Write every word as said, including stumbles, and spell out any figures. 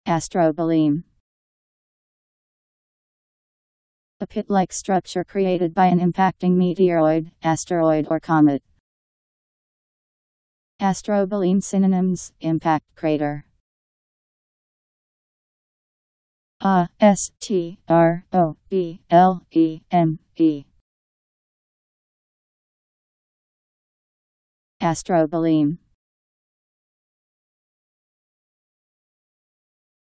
Astrobleme. A pit-like structure created by an impacting meteoroid, asteroid or comet. Astrobleme synonyms: impact crater. A S T R O B L E M E. Astrobleme.